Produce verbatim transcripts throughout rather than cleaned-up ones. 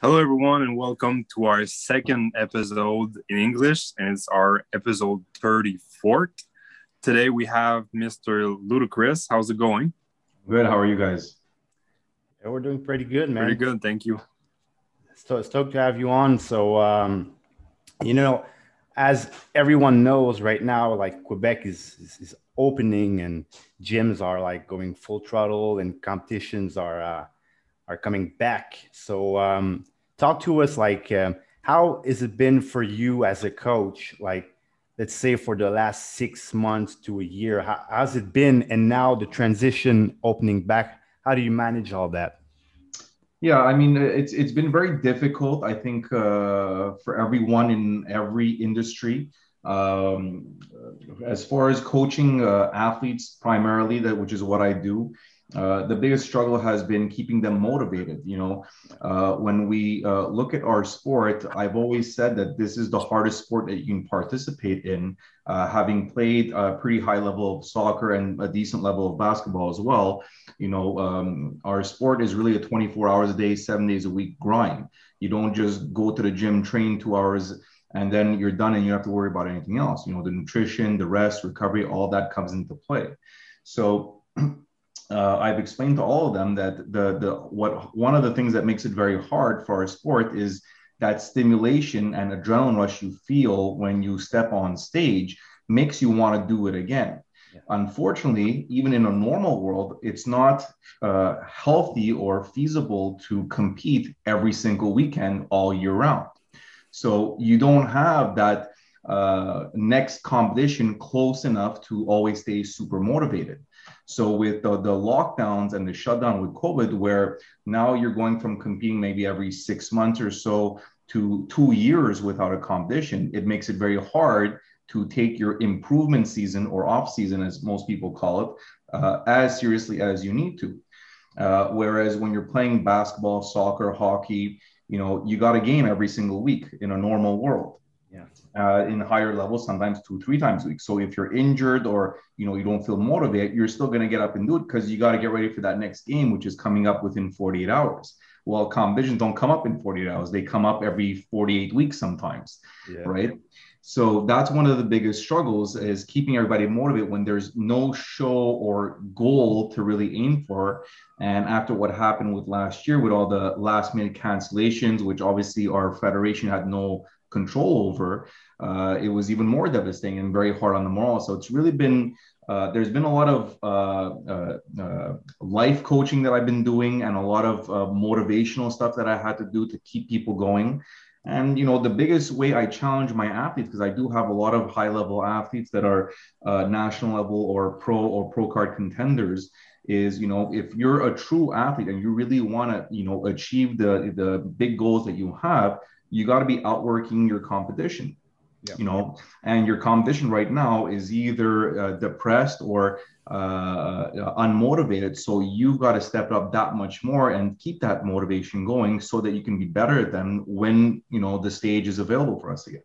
Hello, everyone, and welcome to our second episode in English, and it's our episode thirty-four. Today we have Mister Ludachris. How's it going? Good. How are you guys? Yeah, we're doing pretty good, man. Pretty good, thank you. So stoked to have you on. So, um, you know, as everyone knows right now, like Quebec is, is, is opening and gyms are like going full throttle and competitions are uh, are coming back. So um, talk to us like um, how has it been for you as a coach? Like, let's say for the last six months to a year, how, how's it been? And now the transition opening back, how do you manage all that? Yeah, I mean, it's it's been very difficult, I think, uh, for everyone in every industry. Um, as far as coaching uh, athletes primarily, that which is what I do, uh, the biggest struggle has been keeping them motivated. You know, uh, when we uh, look at our sport, I've always said that this is the hardest sport that you can participate in. Uh, having played a pretty high level of soccer and a decent level of basketball as well, you know, um, our sport is really a twenty-four hours a day, seven days a week grind. You don't just go to the gym, train two hours, and then you're done and you don't have to worry about anything else. You know, the nutrition, the rest, recovery, all that comes into play. So uh, I've explained to all of them that the the what one of the things that makes it very hard for our sport is that stimulation and adrenaline rush you feel when you step on stage makes you want to do it again. Yeah. Unfortunately, even in a normal world, it's not uh, healthy or feasible to compete every single weekend all year round. So you don't have that uh, next competition close enough to always stay super motivated. So with the, the lockdowns and the shutdown with COVID, where now you're going from competing maybe every six months or so to two years without a competition, it makes it very hard to take your improvement season or off season, as most people call it, uh, as seriously as you need to. Uh, whereas when you're playing basketball, soccer, hockey, you know, you got a game every single week in a normal world. Yeah. Uh, in higher levels, sometimes two, three times a week. So if you're injured or, you know, you don't feel motivated, you're still going to get up and do it because you got to get ready for that next game, which is coming up within forty-eight hours. Well, competitions don't come up in forty-eight hours. They come up every forty-eight weeks sometimes, yeah. Right? So that's one of the biggest struggles is keeping everybody motivated when there's no show or goal to really aim for. And after what happened with last year with all the last minute cancellations, which obviously our federation had no control over, uh, it was even more devastating and very hard on the morale. So it's really been, uh, there's been a lot of uh, uh, uh, life coaching that I've been doing and a lot of uh, motivational stuff that I had to do to keep people going. And, you know, the biggest way I challenge my athletes, because I do have a lot of high level athletes that are uh, national level or pro or pro card contenders, is, you know, if you're a true athlete and you really want to, you know, achieve the, the big goals that you have, you got to be outworking your competition. Yeah. You know, and your competition right now is either uh, depressed or uh, unmotivated. So you've got to step up that much more and keep that motivation going so that you can be better at them when, you know, the stage is available for us again.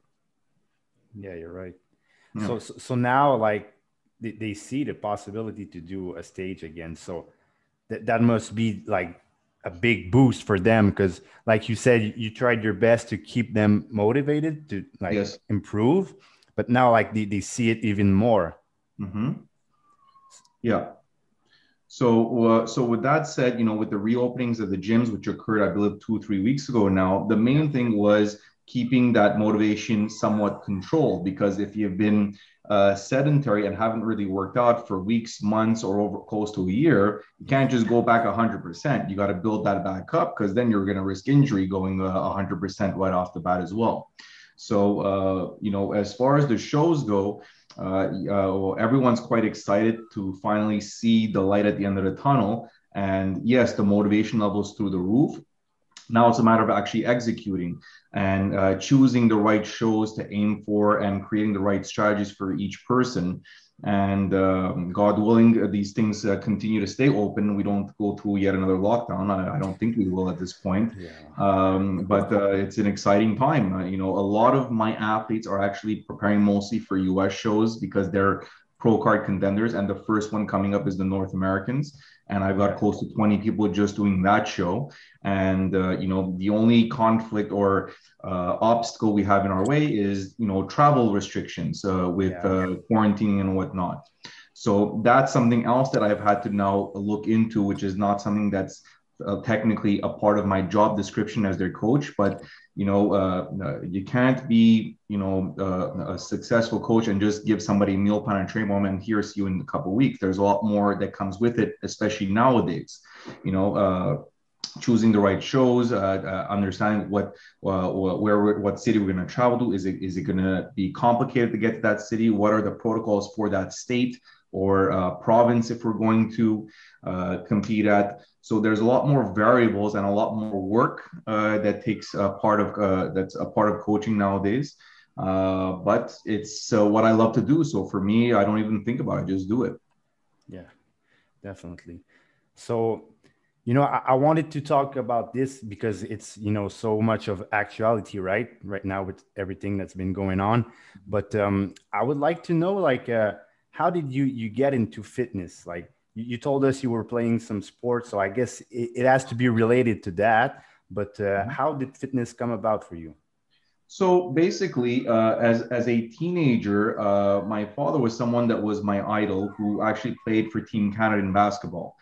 Yeah, you're right. Yeah. So, so, so now like they, they see the possibility to do a stage again. So that, that must be like a big boost for them because like you said, you tried your best to keep them motivated to like yes. improve, but now like they, they see it even more. Mm-hmm. Yeah. So, uh, so with that said, you know, with the reopenings of the gyms, which occurred, I believe, two or three weeks ago now, the main thing was keeping that motivation somewhat controlled, because if you've been uh, sedentary and haven't really worked out for weeks, months, or over close to a year, you can't just go back one hundred percent. You got to build that back up because then you're going to risk injury going uh, one hundred percent right off the bat as well. So, uh, you know, as far as the shows go, uh, uh, well, everyone's quite excited to finally see the light at the end of the tunnel. And yes, the motivation levels through the roof. Now it's a matter of actually executing and uh, choosing the right shows to aim for and creating the right strategies for each person. And um, God willing, these things uh, continue to stay open. We don't go through yet another lockdown. I, I don't think we will at this point. Yeah. Um, but uh, it's an exciting time. Uh, you know, a lot of my athletes are actually preparing mostly for U S shows because they're pro card contenders. And the first one coming up is the North Americans. And I've got close to twenty people just doing that show. And, uh, you know, the only conflict or uh, obstacle we have in our way is, you know, travel restrictions uh, with yeah. uh, quarantining and whatnot. So that's something else that I've had to now look into, which is not something that's uh, technically a part of my job description as their coach. But, you know, uh, you can't be, you know, uh, a successful coach and just give somebody a meal plan and train them and here's you in a couple of weeks. There's a lot more that comes with it, especially nowadays, you know, uh, choosing the right shows, uh, uh, understanding what, uh, where, what city we're going to travel to. Is it, is it going to be complicated to get to that city? What are the protocols for that state or uh, province if we're going to uh, compete at? So there's a lot more variables and a lot more work uh, that takes a part of, uh, that's a part of coaching nowadays. Uh, but it's uh, what I love to do. So for me, I don't even think about it, just do it. Yeah, definitely. So, you know, I, I wanted to talk about this because it's, you know, so much of actuality, right? Right now with everything that's been going on. But um, I would like to know, like, uh, how did you, you get into fitness? Like you, you told us you were playing some sports, so I guess it, it has to be related to that. But uh, mm-hmm. how did fitness come about for you? So basically, uh, as, as a teenager, uh, my father was someone that was my idol who actually played for Team Canada in basketball.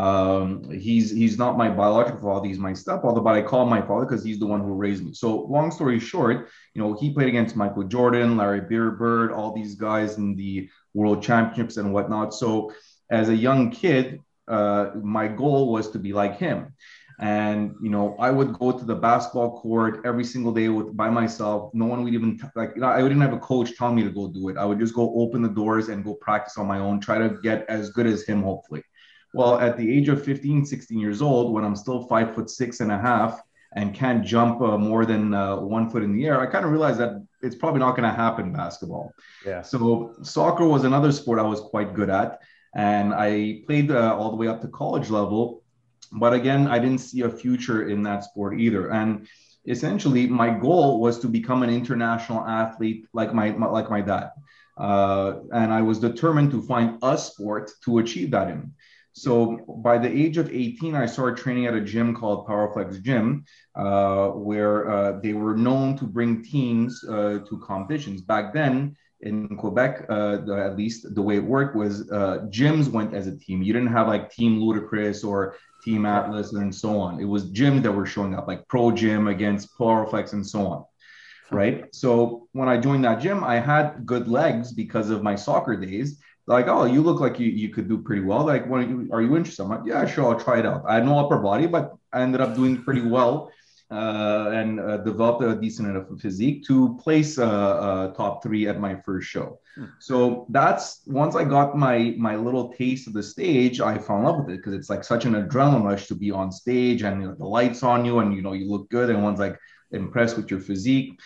Um, he's, he's not my biological father, he's my stepfather, but I call him my father because he's the one who raised me. So long story short, you know, he played against Michael Jordan, Larry Bird, all these guys in the world championships and whatnot. So as a young kid, uh, my goal was to be like him. And, you know, I would go to the basketball court every single day with by myself. No one would even like, you know, I wouldn't have a coach telling me to go do it. I would just go open the doors and go practice on my own, try to get as good as him, hopefully. Well, at the age of fifteen, sixteen years old, when I'm still five foot six and a half and can't jump uh, more than uh, one foot in the air, I kind of realized that it's probably not going to happen, basketball. Yeah. So soccer was another sport I was quite good at. And I played uh, all the way up to college level. But again, I didn't see a future in that sport either. And essentially, my goal was to become an international athlete like my, my like my dad. Uh, and I was determined to find a sport to achieve that in. So by the age of eighteen, I started training at a gym called Powerflex Gym, uh, where uh, they were known to bring teams uh, to competitions. Back then in Quebec, uh, the, at least the way it worked was uh, gyms went as a team. You didn't have like Team Ludachris or Team Atlas and so on. It was gyms that were showing up, like Pro Gym against Powerflex and so on. Right. So when I joined that gym, I had good legs because of my soccer days. Like, oh, you look like you, you could do pretty well. Like, what are you, are you interested? I'm like, yeah, sure, I'll try it out. I had no upper body, but I ended up doing pretty well uh, and uh, developed a decent enough physique to place uh, uh, top three at my first show. Hmm. So that's, once I got my my little taste of the stage, I fell in love with it because it's like such an adrenaline rush to be on stage and you know, the lights on you and, you know, you look good and one's like impressed with your physique.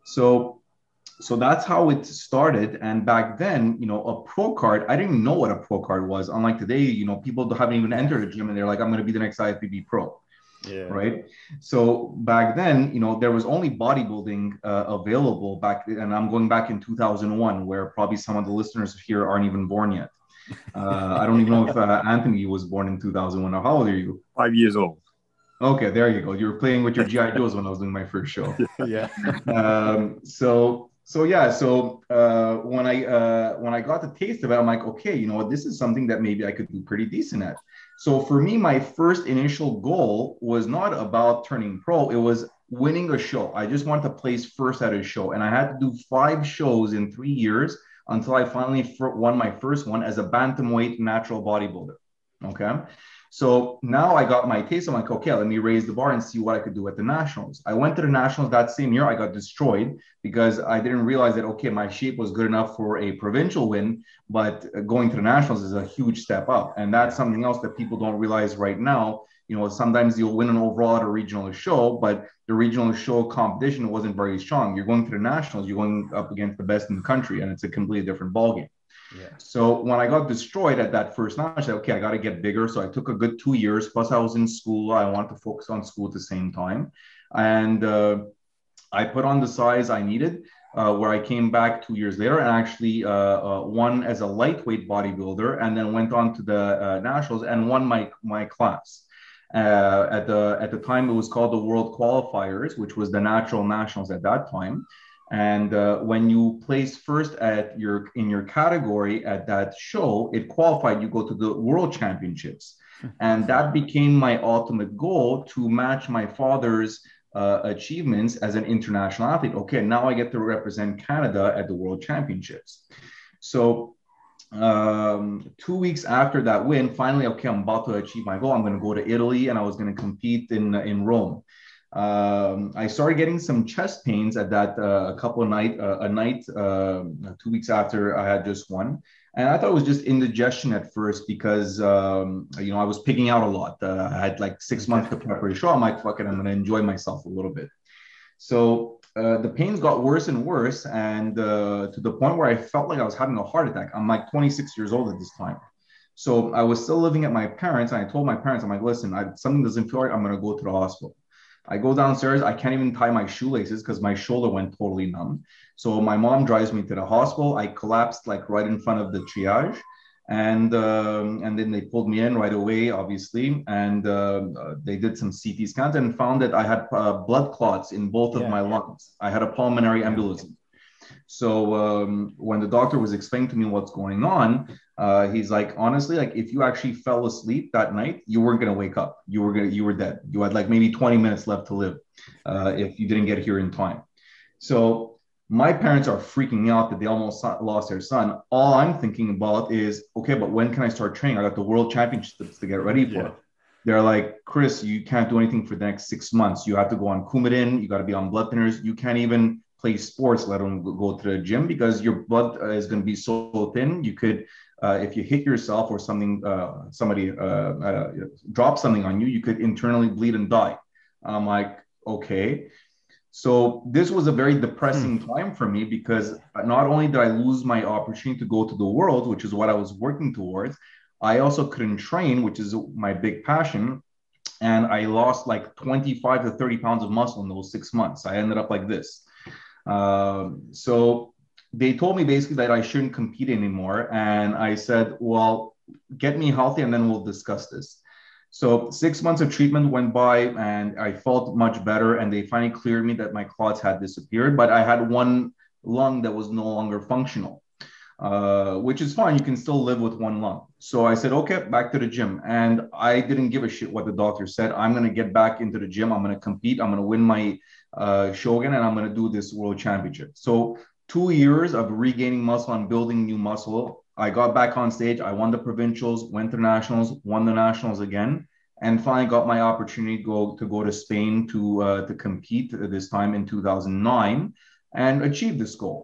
So So that's how it started. And back then, you know, a pro card, I didn't know what a pro card was. Unlike today, you know, people haven't even entered a gym and they're like, I'm going to be the next I F B B pro. Yeah. Right. So back then, you know, there was only bodybuilding uh, available back. And I'm going back in two thousand one, where probably some of the listeners here aren't even born yet. Uh, I don't even know if uh, Anthony was born in two thousand one. Or how old are you? Five years old. Okay, there you go. You were playing with your G I Joes when I was doing my first show. Yeah. um, so. So yeah, so uh, when I uh, when I got the taste of it, I'm like, okay, you know what, this is something that maybe I could do pretty decent at. So for me, my first initial goal was not about turning pro; it was winning a show. I just wanted to place first at a show, and I had to do five shows in three years until I finally won my first one as a bantamweight natural bodybuilder. Okay. So now I got my taste. I'm like, okay, let me raise the bar and see what I could do at the Nationals. I went to the Nationals that same year. I got destroyed because I didn't realize that, okay, my shape was good enough for a provincial win, but going to the Nationals is a huge step up. And that's something else that people don't realize right now. You know, sometimes you'll win an overall at a regional show, but the regional show competition wasn't very strong. You're going to the Nationals, you're going up against the best in the country, and it's a completely different ballgame. Yeah. So when I got destroyed at that first match, I said, okay, I got to get bigger. So I took a good two years. Plus, I was in school. I wanted to focus on school at the same time. And uh, I put on the size I needed. uh, where I came back two years later and actually uh, uh, won as a lightweight bodybuilder, and then went on to the uh, nationals and won my my class. Uh, at the at the time, it was called the World Qualifiers, which was the natural nationals at that time. And uh, when you place first at your in your category at that show, it qualified. You go to the World Championships, and that became my ultimate goal, to match my father's uh, achievements as an international athlete. Okay, now I get to represent Canada at the World Championships. So um, two weeks after that win, finally, okay, I'm about to achieve my goal. I'm going to go to Italy, and I was going to compete in in Rome. Um, I started getting some chest pains at that uh, a couple of night uh, a night uh, two weeks after I had just won, and I thought it was just indigestion at first because um, you know I was picking out a lot. Uh, I had like six months to prep for the show. I'm like, fuck it, I'm going to enjoy myself a little bit. So uh, the pains got worse and worse, and uh, to the point where I felt like I was having a heart attack. I'm like twenty-six years old at this time. So I was still living at my parents, and I told my parents, I'm like, listen, I, something doesn't feel right. I'm going to go to the hospital. I go downstairs. I can't even tie my shoelaces because my shoulder went totally numb. So my mom drives me to the hospital. I collapsed like right in front of the triage. And um, and then they pulled me in right away, obviously. And uh, they did some C T scans and found that I had uh, blood clots in both of Yeah. my lungs. I had a pulmonary embolism. So um, when the doctor was explaining to me what's going on, uh, he's like, honestly, like if you actually fell asleep that night, you weren't going to wake up. You were going to, you were dead. You had like maybe twenty minutes left to live uh, if you didn't get here in time. So my parents are freaking out that they almost lost their son. All I'm thinking about is, okay, but when can I start training? I got the World Championships to get ready for. Yeah. They're like, Chris, you can't do anything for the next six months. You have to go on Coumadin. You got to be on blood thinners. You can't even play sports, let alone go to the gym, because your blood uh, is going to be so thin. You could, uh, if you hit yourself or something, uh, somebody uh, uh, drop something on you, you could internally bleed and die. I'm like, okay. So this was a very depressing hmm. time for me, because not only did I lose my opportunity to go to the world, which is what I was working towards, I also couldn't train, which is my big passion. And I lost like twenty-five to thirty pounds of muscle in those six months. I ended up like this. Um, so they told me basically that I shouldn't compete anymore. And I said, well, get me healthy and then we'll discuss this. So six months of treatment went by and I felt much better. And they finally cleared me that my clots had disappeared, but I had one lung that was no longer functional, uh, which is fine. You can still live with one lung. So I said, okay, back to the gym. And I didn't give a shit what the doctor said. I'm going to get back into the gym. I'm going to compete. I'm going to win my uh, show again, and I'm going to do this World Championship. So two years of regaining muscle and building new muscle. I got back on stage. I won the provincials, went to nationals, won the nationals again, and finally got my opportunity to go to, go to Spain to, uh, to compete this time in two thousand nine and achieve this goal.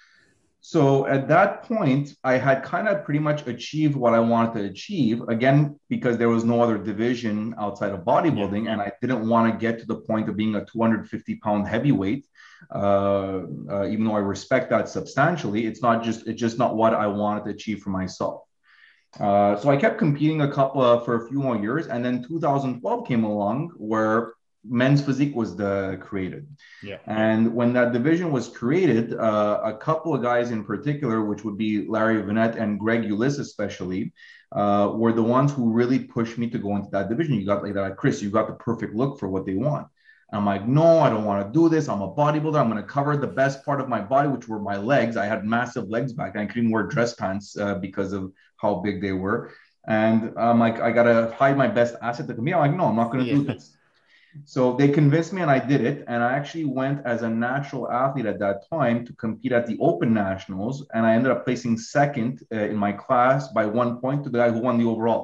So at that point, I had kind of pretty much achieved what I wanted to achieve, again, because there was no other division outside of bodybuilding. Yeah. And I didn't want to get to the point of being a two hundred fifty pound heavyweight, uh, uh, even though I respect that substantially. It's not just, it's just not what I wanted to achieve for myself. Uh, so I kept competing a couple of, for a few more years. And then two thousand twelve came along where men's physique was the, created. Yeah. And when that division was created, uh, a couple of guys in particular, which would be Larry Vanette and Greg Ulyss especially, uh, were the ones who really pushed me to go into that division. You got like that, Chris, you got the perfect look for what they want. I'm like, no, I don't want to do this. I'm a bodybuilder. I'm going to cover the best part of my body, which were my legs. I had massive legs back then. I couldn't wear dress pants uh, because of how big they were. And I'm like, I got to hide my best asset to compete. I'm like, no, I'm not going to yeah. do this. So they convinced me and I did it. And I actually went as a natural athlete at that time to compete at the Open Nationals. And I ended up placing second uh, in my class by one point to the guy who won the overall.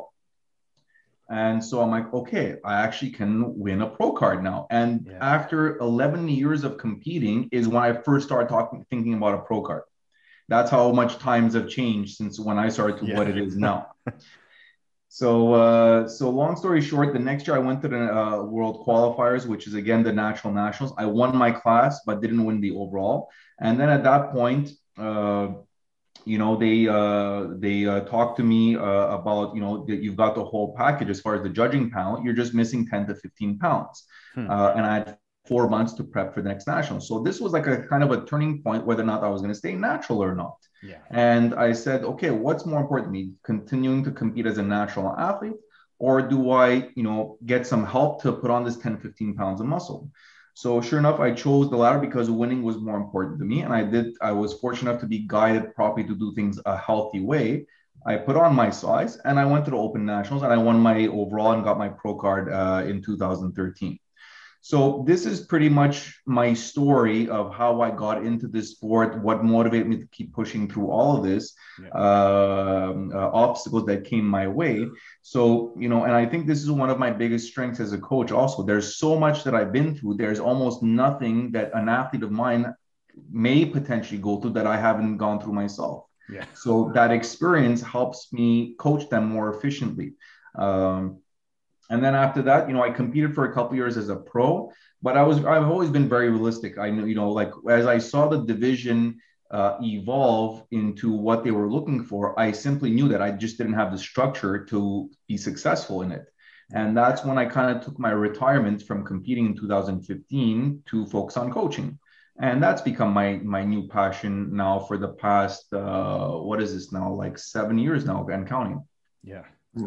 And so I'm like, okay, I actually can win a pro card now. And yeah. after eleven years of competing is when I first started talking, thinking about a pro card. That's how much times have changed since when I started to yeah. what it is now. So, uh, so long story short, the next year I went to the uh, World Qualifiers, which is again the Natural Nationals. I won my class, but didn't win the overall. And then at that point, uh, you know, they uh, they uh, talked to me uh, about, you know, that you've got the whole package as far as the judging panel. You're just missing ten to fifteen pounds. Hmm. Uh, and I had four months to prep for the next national. So this was like a kind of a turning point, whether or not I was going to stay natural or not. Yeah. And I said, okay, what's more important to me, continuing to compete as a natural athlete, or do I, you know, get some help to put on this ten, fifteen pounds of muscle? So sure enough, I chose the latter because winning was more important to me. And I did, I was fortunate enough to be guided properly to do things a healthy way. I put on my size and I went to the Open Nationals and I won my overall and got my pro card uh, in two thousand thirteen. So this is pretty much my story of how I got into this sport, what motivated me to keep pushing through all of this, yeah. uh, uh, obstacles that came my way. So, you know, and I think this is one of my biggest strengths as a coach also. There's so much that I've been through. There's almost nothing that an athlete of mine may potentially go through that I haven't gone through myself. Yeah. So that experience helps me coach them more efficiently. Um, And then after that, you know, I competed for a couple of years as a pro, but I was, I've always been very realistic. I know, you know, like as I saw the division uh, evolve into what they were looking for, I simply knew that I just didn't have the structure to be successful in it. And that's when I kind of took my retirement from competing in two thousand fifteen to focus on coaching. And that's become my, my new passion now for the past, uh, what is this now? Like seven years now and counting. Yeah.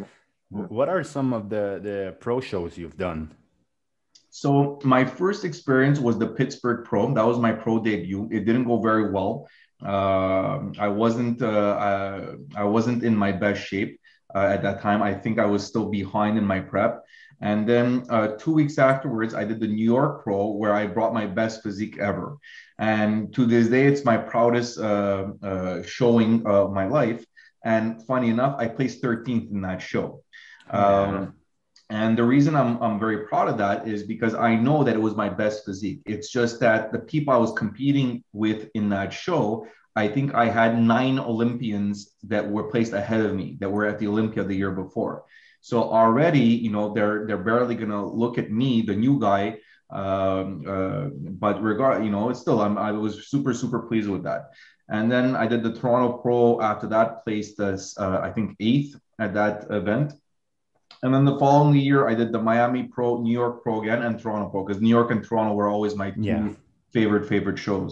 What are some of the, the pro shows you've done? So my first experience was the Pittsburgh Pro. That was my pro debut. It didn't go very well. Uh, I wasn't uh, uh, I wasn't in my best shape uh, at that time. I think I was still behind in my prep. And then uh, two weeks afterwards, I did the New York Pro, where I brought my best physique ever. And to this day, it's my proudest uh, uh, showing of my life. And funny enough, I placed thirteenth in that show. Um, and the reason I'm, I'm very proud of that is because I know that it was my best physique. It's just that the people I was competing with in that show, I think I had nine Olympians that were placed ahead of me that were at the Olympia the year before. So already, you know, they're, they're barely going to look at me, the new guy. Um, uh, but regard, you know, it's still, I'm, I was super, super pleased with that. And then I did the Toronto Pro after that, placed as, uh, I think, eighth at that event. And then the following year, I did the Miami Pro, New York Pro again, and Toronto Pro, because New York and Toronto were always my two yeah. favorite, favorite shows.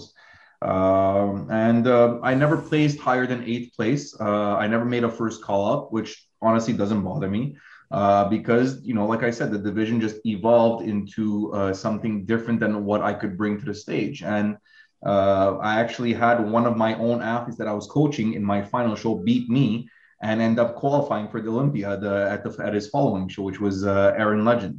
Um, and uh, I never placed higher than eighth place. Uh, I never made a first call up, which honestly doesn't bother me uh, because, you know, like I said, the division just evolved into uh, something different than what I could bring to the stage. And uh, I actually had one of my own athletes that I was coaching in my final show beat me and end up qualifying for the Olympia the, at, the, at his following show, which was uh, Aaron Legend.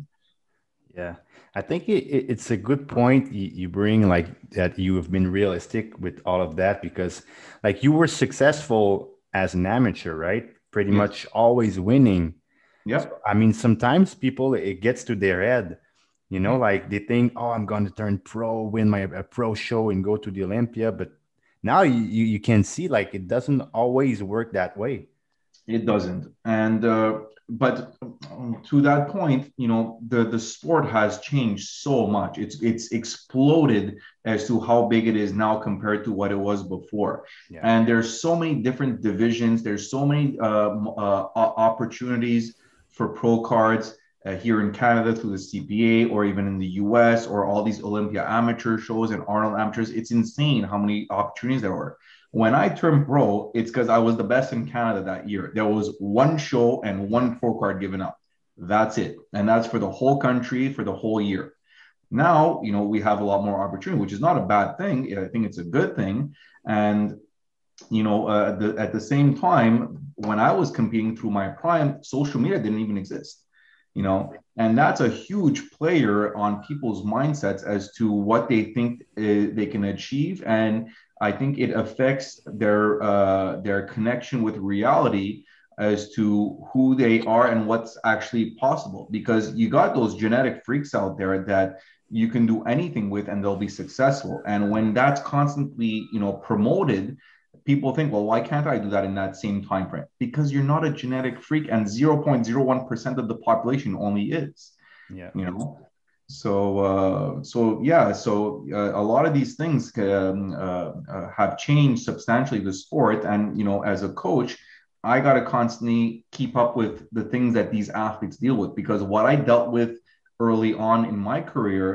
Yeah, I think it, it, it's a good point you, you bring, like that you have been realistic with all of that, because like you were successful as an amateur, right? Pretty yes. much always winning. Yeah. So, I mean, sometimes people, it gets to their head, you know, like they think, oh, I'm going to turn pro, win my a pro show and go to the Olympia. But now you, you, you can see like it doesn't always work that way. It doesn't. And, uh, but to that point, you know, the, the sport has changed so much. It's, it's exploded as to how big it is now compared to what it was before. Yeah. And there's so many different divisions. There's so many uh, uh, opportunities for pro cards uh, here in Canada through the C P A, or even in the U S, or all these Olympia amateur shows and Arnold amateurs. It's insane how many opportunities there were. When I turned pro, it's because I was the best in Canada that year. There was one show and one pro card given up. That's it. And that's for the whole country for the whole year. Now, you know, we have a lot more opportunity, which is not a bad thing. I think it's a good thing. And, you know, uh, the, at the same time, when I was competing through my prime, social media didn't even exist, you know, and that's a huge player on people's mindsets as to what they think uh, they can achieve. And I think it affects their uh, their connection with reality as to who they are and what's actually possible. Because you got those genetic freaks out there that you can do anything with and they'll be successful. And when that's constantly, you know, promoted, people think, well, why can't I do that in that same time frame? Because you're not a genetic freak, and zero point zero one percent of the population only is. Yeah, you know. So, uh, so yeah, so uh, a lot of these things um, uh, uh, have changed substantially the sport. And, you know, as a coach, I got to constantly keep up with the things that these athletes deal with, because what I dealt with early on in my career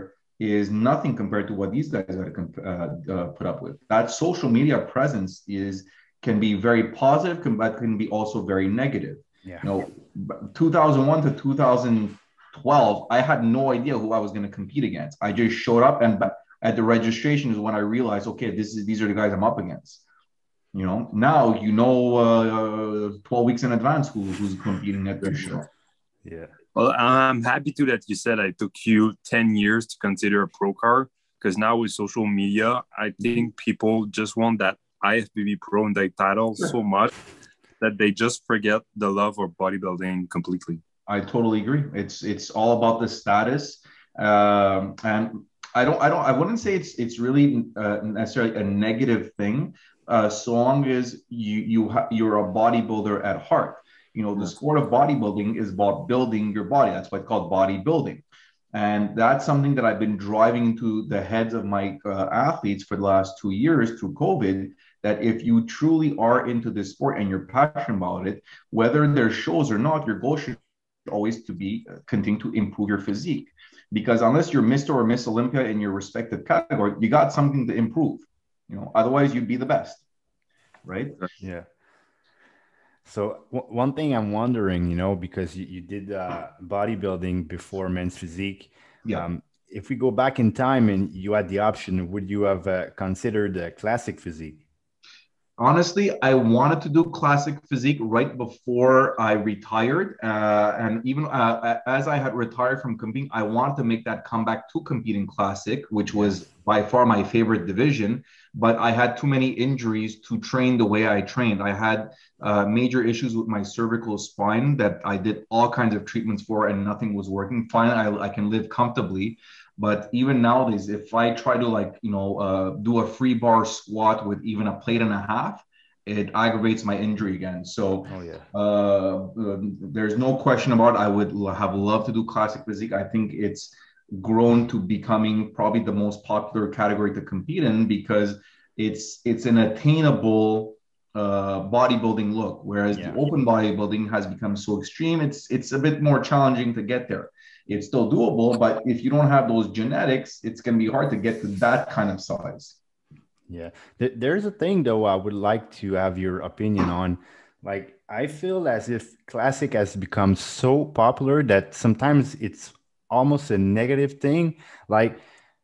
is nothing compared to what these guys got to uh, uh, put up with. That social media presence is can be very positive, can, but can be also very negative. Yeah. You know, two thousand one to two thousand twelve, I had no idea who I was going to compete against. I just showed up, and at the registration is when I realized, okay, this is these are the guys I'm up against. You know, now you know uh, twelve weeks in advance who, who's competing at this show. Yeah. Well, I'm happy too that you said it took you ten years to consider a pro card, because now with social media, I think people just want that I F B B Pro and that title Sure. so much that they just forget the love of bodybuilding completely. I totally agree. It's it's all about the status, um, and I don't I don't I wouldn't say it's it's really uh, necessarily a negative thing, uh, so long as you you ha- you're a bodybuilder at heart. You know, the sport of bodybuilding is about building your body. That's why it's called bodybuilding. And that's something that I've been driving into the heads of my uh, athletes for the last two years through COVID, that if you truly are into this sport and you're passionate about it, whether there's shows or not, your goal should always to be uh, continue to improve your physique. Because unless you're Mister or Miss Olympia in your respective category, you got something to improve. You know, otherwise you'd be the best, right? Yeah. So w- one thing I'm wondering, you know, because you, you did uh, bodybuilding before men's physique. Yeah. Um, if we go back in time and you had the option, would you have uh, considered a classic physique? Honestly, I wanted to do classic physique right before I retired. Uh, and even uh, as I had retired from competing, I wanted to make that comeback to competing classic, which was by far my favorite division. But I had too many injuries to train the way I trained. I had uh, major issues with my cervical spine that I did all kinds of treatments for, and nothing was working. Finally, I, I can live comfortably. But even nowadays, if I try to like, you know, uh, do a free bar squat with even a plate and a half, it aggravates my injury again. So Oh, yeah. uh, there's no question about it. I would have loved to do classic physique. I think it's grown to becoming probably the most popular category to compete in, because it's it's an attainable uh, bodybuilding look, whereas Yeah. the open bodybuilding has become so extreme. It's it's a bit more challenging to get there. It's still doable, but if you don't have those genetics, it's going to be hard to get to that kind of size. Yeah. Th- There's a thing, though, I would like to have your opinion on. Like, I feel as if classic has become so popular that sometimes it's almost a negative thing. Like,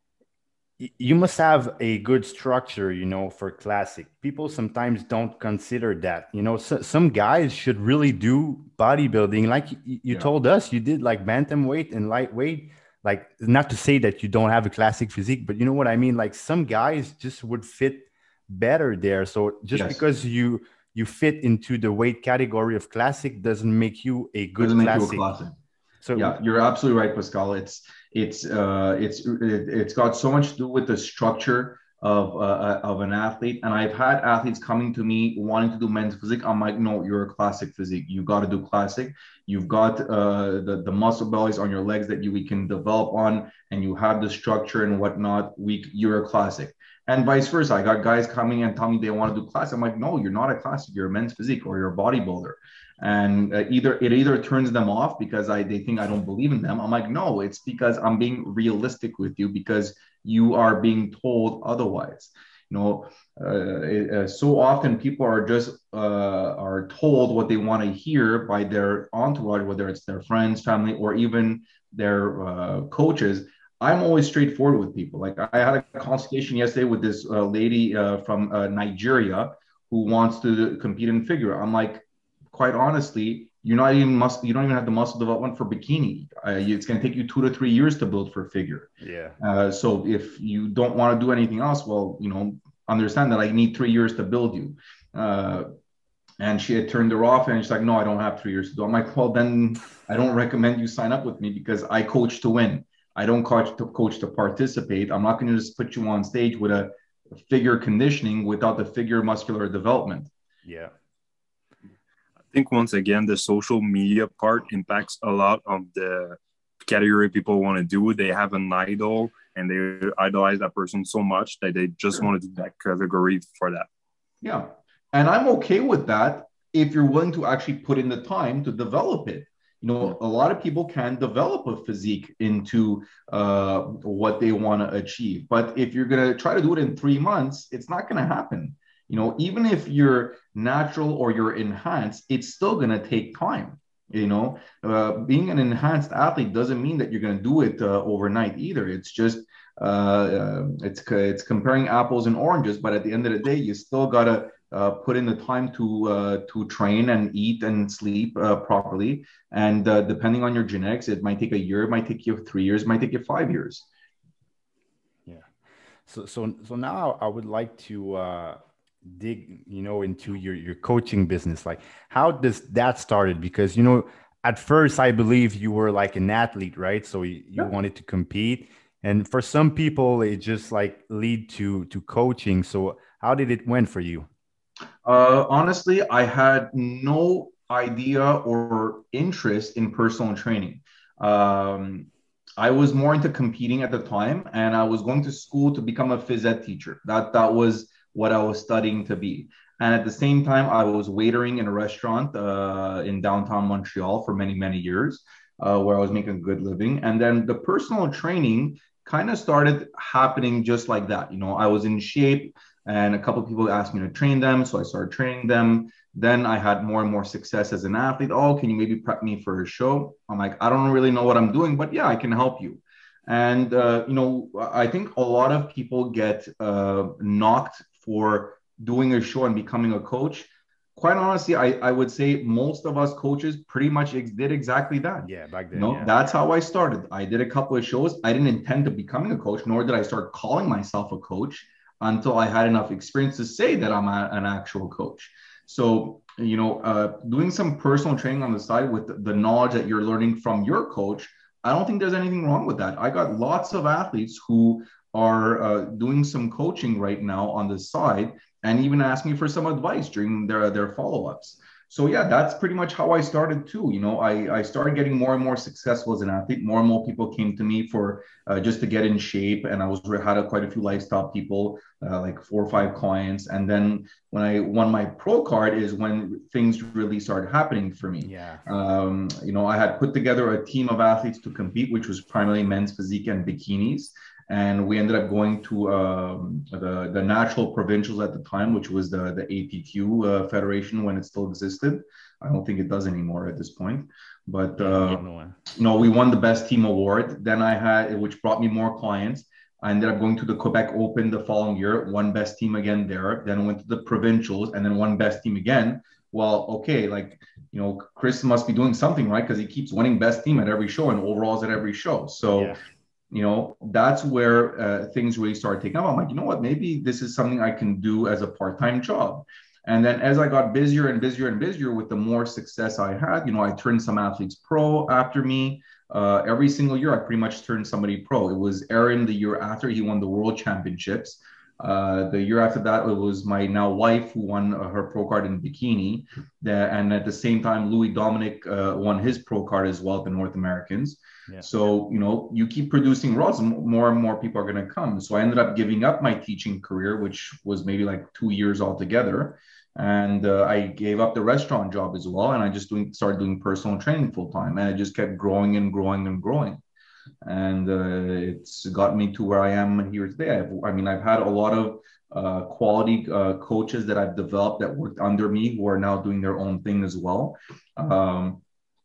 y- you must have a good structure, you know, for classic. People sometimes don't consider that. You know, so, some guys should really do bodybuilding. Like y- you Yeah. told us, you did like bantamweight and lightweight. Like, not to say that you don't have a classic physique, but you know what I mean? Like, some guys just would fit better there. So just Yes. because you you fit into the weight category of classic doesn't make you a good Doesn't make classic. you a classic. So Yeah, you're absolutely right, Pascal. It's it's uh, it's it, it's got so much to do with the structure of uh, of an athlete. And I've had athletes coming to me wanting to do men's physique. I'm like, no, you're a classic physique. You got to do classic. You've got uh, the the muscle bellies on your legs that you we can develop on, and you have the structure and whatnot. We you're a classic. And vice versa. I got guys coming and telling me they want to do classic. I'm like, no, you're not a classic. You're a men's physique, or you're a bodybuilder. And uh, either it either turns them off because I they think I don't believe in them. I'm like, no, it's because I'm being realistic with you, because you are being told otherwise. You know, uh, it, uh, so often people are just uh, are told what they want to hear by their entourage, whether it's their friends, family, or even their uh, coaches. I'm always straightforward with people. Like, I had a consultation yesterday with this uh, lady uh, from uh, Nigeria who wants to compete in figure. I'm like, quite honestly, you're not even muscle. You don't even have the muscle development for bikini. Uh, it's going to take you two to three years to build for figure. yeah. Uh, so if you don't want to do anything else, well, you know, understand that I need three years to build you. Uh, and she had turned her off, and she's like, no, I don't have three years to do. I'm like, well, then I don't recommend you sign up with me, because I coach to win. I don't coach to coach to participate. I'm not going to just put you on stage with a figure conditioning without the figure muscular development. Yeah. I think once again, the social media part impacts a lot of the category people want to do. They have an idol and they idolize that person so much that they just Sure. want to do that category for that. Yeah. And I'm okay with that if you're willing to actually put in the time to develop it. You know, a lot of people can develop a physique into uh, what they want to achieve. But if you're going to try to do it in three months, it's not going to happen. You know, even if you're natural or you're enhanced, it's still going to take time. You know, uh, being an enhanced athlete doesn't mean that you're going to do it uh, overnight either. It's just uh, uh, it's it's comparing apples and oranges. But at the end of the day, you still got to uh, put in the time to uh, to train and eat and sleep uh, properly. And uh, depending on your genetics, it might take a year, it might take you three years, it might take you five years. Yeah. So so so now I would like to uh, dig, you know, into your your coaching business. Like, how does that started? Because, you know, at first I believe you were like an athlete, right? So you, you Yeah. wanted to compete, and for some people it just like lead to to coaching. So how did it went for you? Uh, honestly, I had no idea or interest in personal training. Um, I was more into competing at the time, and I was going to school to become a phys ed teacher. That that was what I was studying to be. And at the same time, I was waitering in a restaurant uh, in downtown Montreal for many, many years, uh, where I was making a good living. And then the personal training kind of started happening just like that. You know, I was in shape, and a couple of people asked me to train them, so I started training them. Then I had more and more success as an athlete. Oh, can you maybe prep me for a show? I'm like, I don't really know what I'm doing, but yeah, I can help you. And uh, you know, I think a lot of people get uh, knocked for doing a show and becoming a coach. Quite honestly, I, I would say most of us coaches pretty much ex- did exactly that. Yeah, back You then, know, yeah. that's how I started. I did a couple of shows. I didn't intend to becoming a coach, nor did I start calling myself a coach until I had enough experience to say that I'm a, an actual coach. So, you know, uh, doing some personal training on the side with the, the knowledge that you're learning from your coach, I don't think there's anything wrong with that. I got lots of athletes who are uh, doing some coaching right now on the side and even ask me for some advice during their, their follow-ups. So yeah, that's pretty much how I started too. You know, I, I started getting more and more successful as an athlete. More and more people came to me for uh, just to get in shape, and I was had a, quite a few lifestyle people, uh, like four or five clients. And then when I won my pro card is when things really started happening for me. Yeah. Um, you know, I had put together a team of athletes to compete, which was primarily men's physique and bikinis. And we ended up going to um, the, the natural provincials at the time, which was the, the A P Q uh, federation when it still existed. I don't think it does anymore at this point. But, uh, Yeah, no, you know, we won the best team award. Then I had, which brought me more clients. I ended up going to the Quebec Open the following year, won best team again there. Then went to the provincials and then won best team again. Well, okay, like, you know, Chris must be doing something right because he keeps winning best team at every show and overalls at every show. So, yeah. you know, that's where uh, things really started taking off. I'm like, you know what, maybe this is something I can do as a part-time job. And then as I got busier and busier and busier with the more success I had, you know, I turned some athletes pro after me. Uh, every single year, I pretty much turned somebody pro. It was Aaron the year after he won the world championships. Uh, the year after that, it was my now wife who won uh, her pro card in bikini. The, and at the same time, Louis Dominic uh, won his pro card as well, the North Americans. Yeah. So, you know, you keep producing rods, more and more people are going to come. So I ended up giving up my teaching career, which was maybe like two years altogether. And uh, I gave up the restaurant job as well. And I just doing, started doing personal training full time. And it just kept growing and growing and growing. And uh, it's got me to where I am here today. I've, I mean, I've had a lot of uh, quality uh, coaches that I've developed that worked under me who are now doing their own thing as well. Um,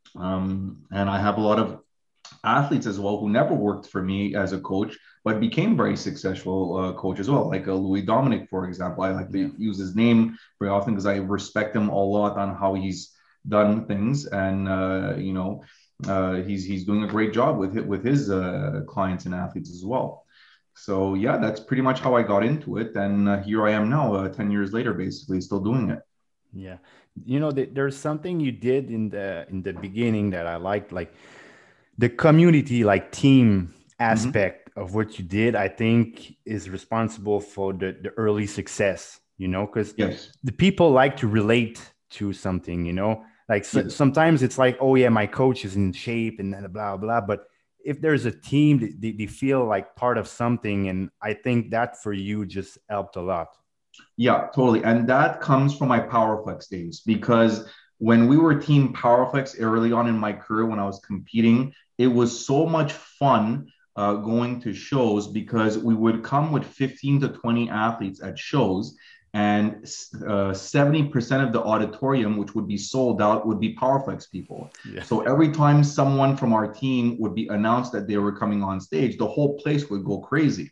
um, and I have a lot of athletes as well who never worked for me as a coach, but became very successful uh, coach as well. Like uh, Louis Dominic, for example. I like to yeah. use his name very often because I respect him a lot on how he's done things. And, uh, you know, uh, he's, he's doing a great job with it, with his uh, clients and athletes as well. So yeah, that's pretty much how I got into it. And uh, here I am now, uh, ten years later, basically still doing it. Yeah. You know, there's something you did in the, in the beginning that I liked, like, the community, like team aspect mm-hmm. of what you did, I think is responsible for the, the early success, you know, because yes. the people like to relate to something, you know, like so, yes. sometimes it's like, oh yeah, my coach is in shape and then blah, blah. But if there's a team, they, they feel like part of something. And I think that for you just helped a lot. Yeah, totally. And that comes from my Power Flex days because when we were Team Powerflex early on in my career, when I was competing, it was so much fun uh, going to shows, because we would come with fifteen to twenty athletes at shows, and uh, seventy percent of the auditorium, which would be sold out, would be Powerflex people. Yeah. So every time someone from our team would be announced that they were coming on stage, the whole place would go crazy.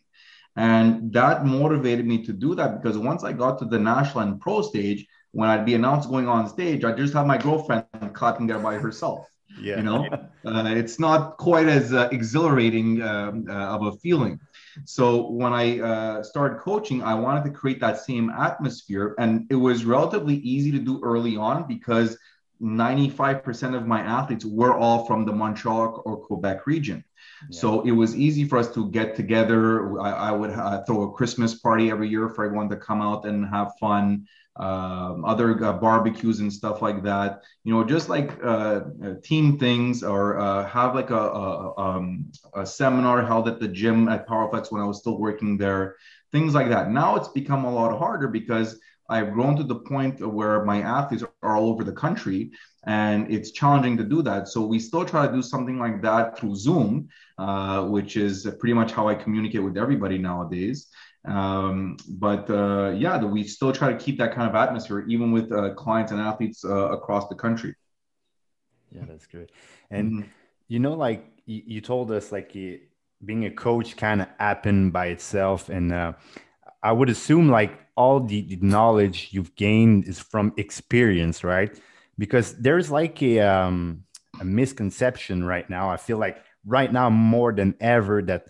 And that motivated me to do that, because once I got to the national and pro stage, when I'd be announced going on stage, I'd just have my girlfriend clapping there by herself. Yeah. You know, uh, it's not quite as uh, exhilarating um, uh, of a feeling. So when I uh, started coaching, I wanted to create that same atmosphere. And it was relatively easy to do early on, because ninety-five percent of my athletes were all from the Montreal or Quebec region. Yeah. So it was easy for us to get together. I, I would uh, throw a Christmas party every year for everyone to come out and have fun. Um, other uh, barbecues and stuff like that, you know, just like uh, uh, team things, or uh, have like a, a, um, a seminar held at the gym at Powerflex when I was still working there, things like that. Now it's become a lot harder, because I've grown to the point where my athletes are all over the country, and it's challenging to do that. So we still try to do something like that through Zoom, uh, which is pretty much how I communicate with everybody nowadays. Um, but uh, yeah, the, we still try to keep that kind of atmosphere, even with uh, clients and athletes uh, across the country. Yeah, that's good. And, mm-hmm. you know, like you, you told us, like you, being a coach kind of happened by itself. And uh, I would assume like all the, the knowledge you've gained is from experience, right? Because there's like a, um, a misconception right now. I feel like right now more than ever that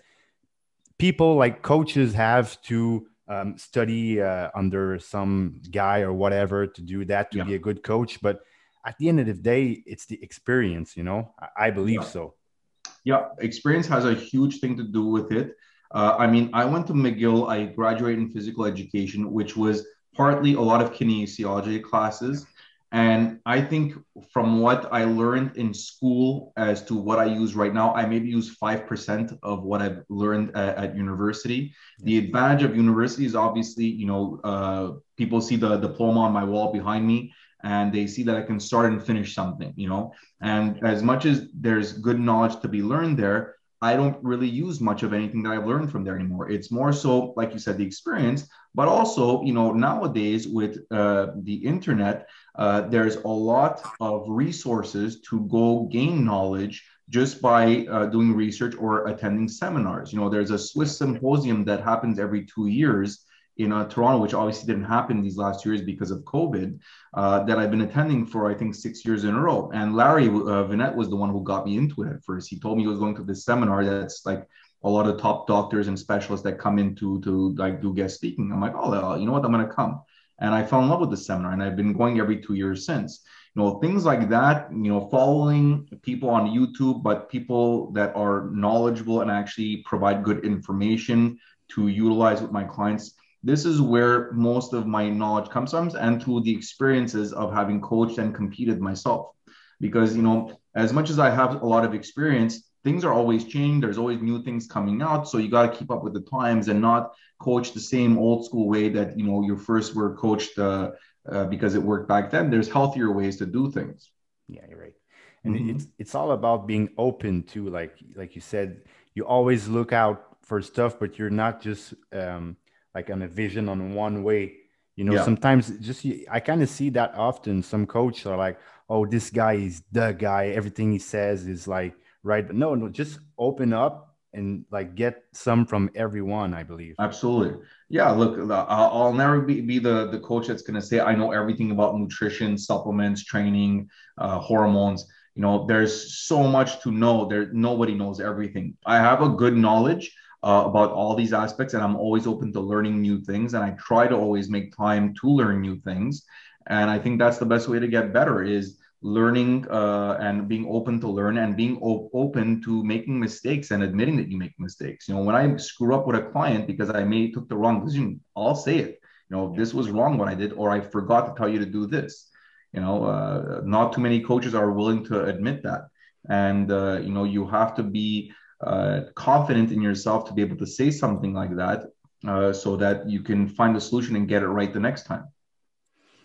people like coaches have to um, study uh, under some guy or whatever to do that, to yeah. be a good coach. But at the end of the day, it's the experience, you know, I, I believe yeah. so. Yeah. Experience has a huge thing to do with it. Uh, I mean, I went to McGill, I graduated in physical education, which was partly a lot of kinesiology classes. And I think from what I learned in school as to what I use right now, I maybe use five percent of what I've learned at, at university. The advantage of university is obviously, you know, uh, people see the diploma on my wall behind me, and they see that I can start and finish something, you know. And as much as there's good knowledge to be learned there, I don't really use much of anything that I've learned from there anymore. It's more so, like you said, the experience, but also, you know, nowadays with uh, the internet, uh, there's a lot of resources to go gain knowledge just by uh, doing research or attending seminars. You know, there's a Swiss symposium that happens every two years in uh, Toronto, which obviously didn't happen these last years because of COVID, uh, that I've been attending for, I think, six years in a row. And Larry uh, Vinette was the one who got me into it at first. He told me he was going to this seminar that's like a lot of top doctors and specialists that come in to, to like do guest speaking. I'm like, oh, you know what, I'm going to come. And I fell in love with the seminar, and I've been going every two years since. You know, things like that, you know, following people on YouTube, but people that are knowledgeable and actually provide good information to utilize with my clients. This is where most of my knowledge comes from, and through the experiences of having coached and competed myself. Because, you know, as much as I have a lot of experience, things are always changing. There's always new things coming out. So you got to keep up with the times and not coach the same old school way that, you know, you first were coached uh, uh, because it worked back then. There's healthier ways to do things. Yeah, you're right. And mm-hmm. it's it's all about being open to, like, like you said, you always look out for stuff, but you're not just um, like on a vision on one way. You know, yeah. sometimes just I kind of see that often. Some coaches are like, oh, this guy is the guy. Everything he says is like right. But no, no, just open up and like get some from everyone, I believe. Absolutely. Yeah, look, I'll, I'll never be, be the, the coach that's going to say, I know everything about nutrition, supplements, training, uh, hormones. You know, there's so much to know. There, nobody knows everything. I have a good knowledge Uh, about all these aspects, and I'm always open to learning new things, and I try to always make time to learn new things. And I think that's the best way to get better, is learning uh, and being open to learn, and being o- open to making mistakes and admitting that you make mistakes. You know, when I screw up with a client because I may took the wrong decision, I'll say it. You know, this was wrong what I did, or I forgot to tell you to do this. You know, uh, not too many coaches are willing to admit that. And, uh, you know, you have to be Uh, confident in yourself to be able to say something like that, uh, so that you can find a solution and get it right the next time.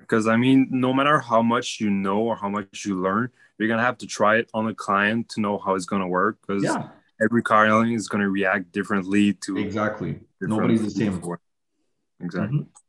because I mean, no matter how much you know or how much you learn, you're gonna have to try it on a client to know how it's gonna work. Because Yeah, every client is gonna react differently to exactly. different Nobody's the foods. same. Exactly. Mhm.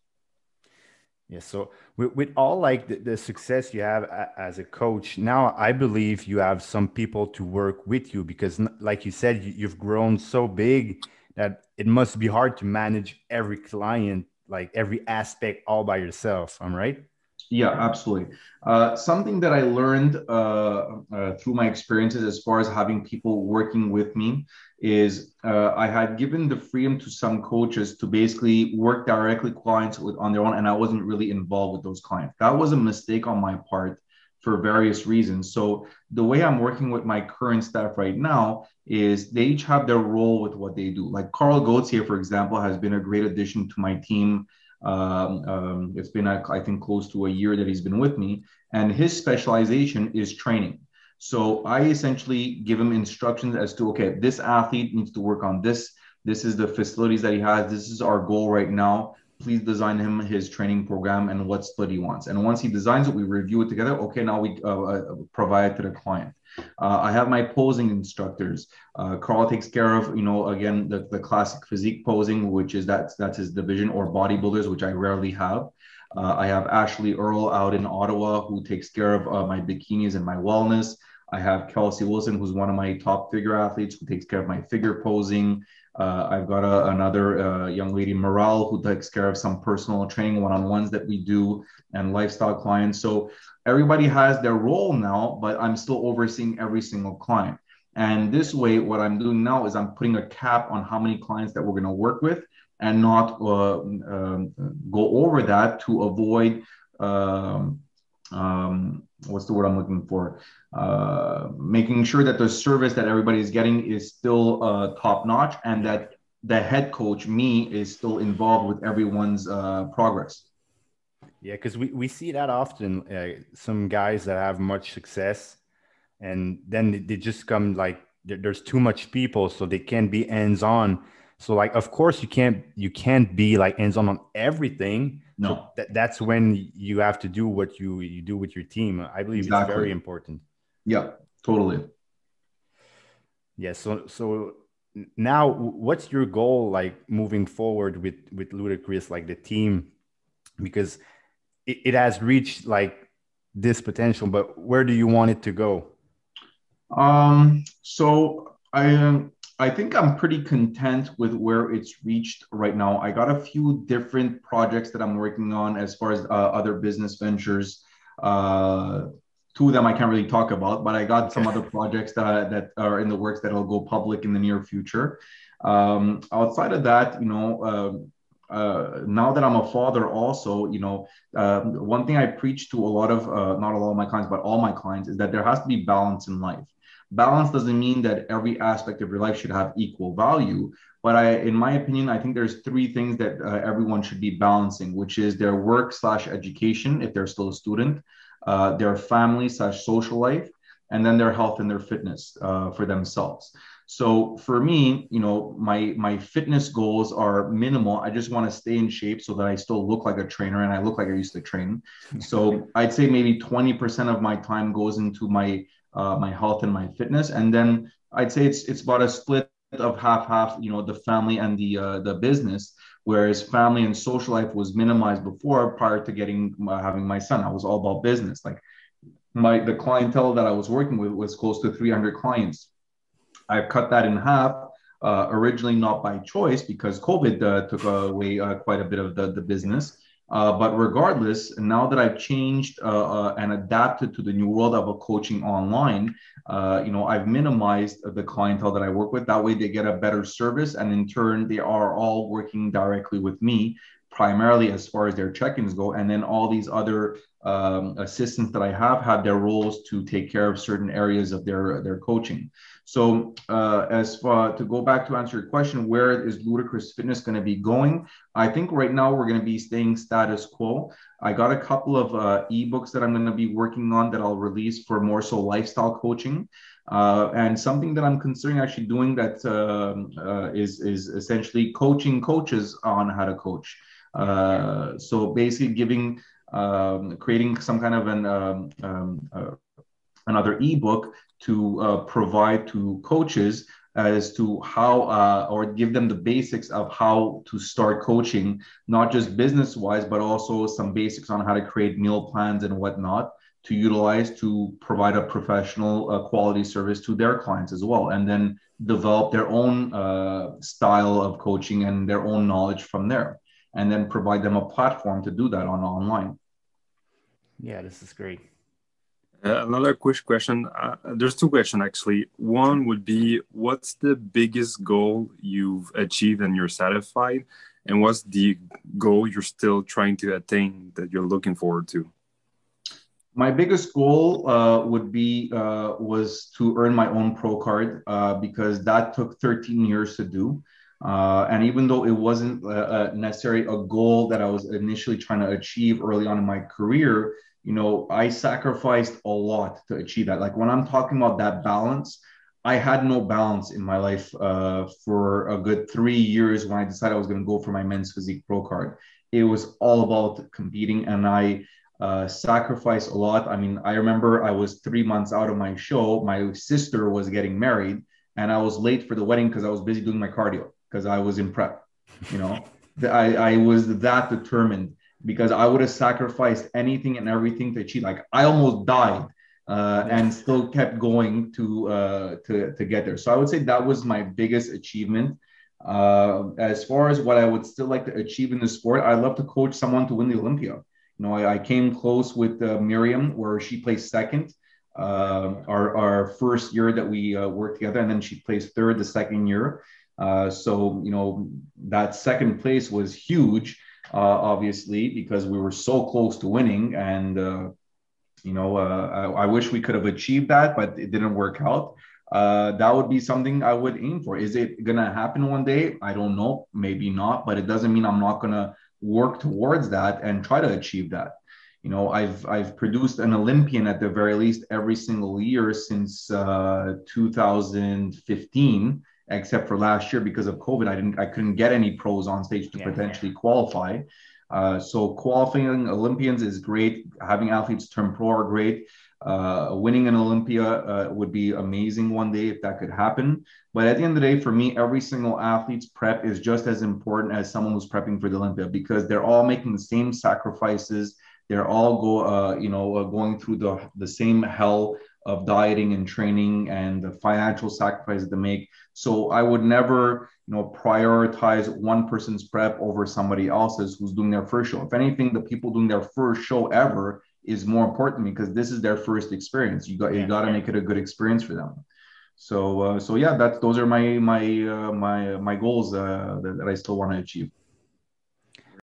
Yeah. So with, with all like the, the success you have a, as a coach, now I believe you have some people to work with you because, n- like you said, you, you've grown so big that it must be hard to manage every client, like every aspect all by yourself. I'm right. Yeah, absolutely. Uh, something that I learned uh, uh, through my experiences as far as having people working with me is uh, I had given the freedom to some coaches to basically work directly clients with on their own, and I wasn't really involved with those clients. That was a mistake on my part for various reasons. So the way I'm working with my current staff right now is they each have their role with what they do. Like Carl Gauthier, for example, has been a great addition to my team. Um, um, it's been, I think, close to a year that he's been with me, and his specialization is training. So I essentially give him instructions as to, okay, this athlete needs to work on this. This is the facilities that he has. This is our goal right now. Please design him his training program and what split he wants. And once he designs it, we review it together. Okay, now we uh, uh, provide it to the client. Uh, I have my posing instructors. Uh, Carl takes care of, you know, again, the, the classic physique posing, which is that's that's his division, or bodybuilders, which I rarely have. Uh, I have Ashley Earl out in Ottawa who takes care of uh, my bikinis and my wellness. I have Kelsey Wilson, who's one of my top figure athletes, who takes care of my figure posing. Uh, I've got a, another uh, young lady, Morale, who takes care of some personal training one-on-ones that we do and lifestyle clients. So everybody has their role now, but I'm still overseeing every single client. And this way, what I'm doing now is I'm putting a cap on how many clients that we're going to work with and not uh, um, go over that to avoid, um, um, what's the word I'm looking for? Uh, making sure that the service that everybody is getting is still uh, top notch, and Yeah. that the head coach, me, is still involved with everyone's uh, progress. Yeah, because we, we see that often. Uh, some guys that have much success, and then they, they just come like there, there's too much people, so they can't be hands on. So like, of course, you can't you can't be like hands on on everything. So No, that, that's when you have to do what you you do with your team. I believe it's exactly. very important. Yeah, totally. Yeah. So so now, what's your goal like moving forward with with Ludachris, like the team, because it, it has reached like this potential, but where do you want it to go? Um, so I um, I think I'm pretty content with where it's reached right now. I got a few different projects that I'm working on as far as uh, other business ventures. Uh, Two of them I can't really talk about, but I got Okay. some other projects that I, that are in the works that'll go public in the near future. Um, outside of that, you know, uh, uh, now that I'm a father, also, you know, uh, one thing I preach to a lot of, uh, not a lot of my clients, but all my clients, is that there has to be balance in life. Balance doesn't mean that every aspect of your life should have equal value, but I, in my opinion, I think there's three things that uh, everyone should be balancing, which is their work slash education, if they're still a student, uh, their family slash social life, and then their health and their fitness uh, for themselves. So for me, you know, my my fitness goals are minimal. I just want to stay in shape so that I still look like a trainer and I look like I used to train. So I'd say maybe twenty percent of my time goes into my uh, my health and my fitness, and then I'd say it's it's about a split of half half. You know, the family and the uh, the business. Whereas family and social life was minimized before, prior to getting uh, having my son. I was all about business. Like my the clientele that I was working with was close to three hundred clients. I've cut that in half. Uh, originally, not by choice, because COVID uh, took away uh, quite a bit of the, the business. Uh, but regardless, now that I've changed uh, uh, and adapted to the new world of a coaching online, uh, you know, I've minimized the clientele that I work with. That way, they get a better service, and in turn, they are all working directly with me, primarily as far as their check-ins go. And then all these other um, assistants that I have have their roles to take care of certain areas of their their coaching. So, uh, as far to go back to answer your question, where is Ludachris Fitness going to be going? I think right now we're going to be staying status quo. I got a couple of uh, ebooks that I'm going to be working on that I'll release for more so lifestyle coaching. Uh, and something that I'm considering actually doing that uh, uh, is is essentially coaching coaches on how to coach. Yeah. Uh, so basically giving um, creating some kind of an um, um, uh, another ebook to uh, provide to coaches as to how uh, or give them the basics of how to start coaching, not just business wise, but also some basics on how to create meal plans and whatnot to utilize to provide a professional uh, quality service to their clients as well, and then develop their own uh, style of coaching and their own knowledge from there, and then provide them a platform to do that on online. Yeah, this is great. Uh, another quick question. Uh, there's two questions actually. One would be, what's the biggest goal you've achieved and you're satisfied? And what's the goal you're still trying to attain that you're looking forward to? My biggest goal uh, would be uh, was to earn my own pro card uh, because that took thirteen years to do. Uh, and even though it wasn't uh, necessarily a goal that I was initially trying to achieve early on in my career, you know, I sacrificed a lot to achieve that. Like when I'm talking about that balance, I had no balance in my life uh, for a good three years when I decided I was going to go for my men's physique pro card. It was all about competing, and I uh, sacrificed a lot. I mean, I remember I was three months out of my show. My sister was getting married, and I was late for the wedding because I was busy doing my cardio because I was in prep. You know, I, I was that determined because I would have sacrificed anything and everything to achieve. Like I almost died uh, yeah. and still kept going to, uh, to, to get there. So I would say that was my biggest achievement. Uh, as far as what I would still like to achieve in the sport, I'd love to coach someone to win the Olympia. You know, I, I came close with uh, Miriam where she placed second. Uh, our, our first year that we uh, worked together, and then she placed third the second year. Uh, so, you know, that second place was huge, uh, obviously, because we were so close to winning. And, uh, you know, uh, I, I wish we could have achieved that, but it didn't work out. Uh, that would be something I would aim for. Is it going to happen one day? I don't know. Maybe not, but it doesn't mean I'm not going to work towards that and try to achieve that. You know, I've I've produced an Olympian at the very least every single year since uh, two thousand fifteen. Except for last year because of COVID, I didn't, I couldn't get any pros on stage to yeah, potentially yeah. qualify. Uh, so qualifying Olympians is great. Having athletes turn pro are great. Uh, winning an Olympia uh, would be amazing one day if that could happen. But at the end of the day, for me, every single athlete's prep is just as important as someone who's prepping for the Olympia because they're all making the same sacrifices. They're all go, uh, you know, uh, going through the the same hell of dieting and training and the financial sacrifices to make. So I would never, you know, prioritize one person's prep over somebody else's who's doing their first show. If anything, the people doing their first show ever is more important because this is their first experience. You got, you got to make it a good experience for them. So, uh, so yeah, that's, those are my, my, uh, my, my goals uh, that, that I still want to achieve.